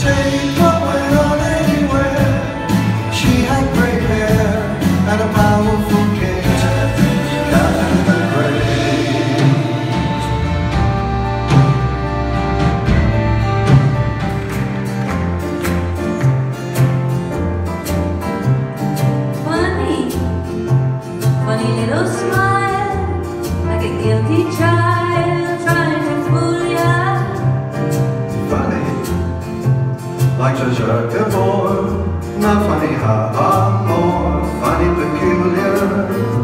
take what went on anywhere. She had gray hair and a powerful gaze, Catherine the Great. Funny, funny little smile, like a guilty child trying to fool ya. Funny, like Zsa Gabor, not funny, ha ha, more funny, peculiar.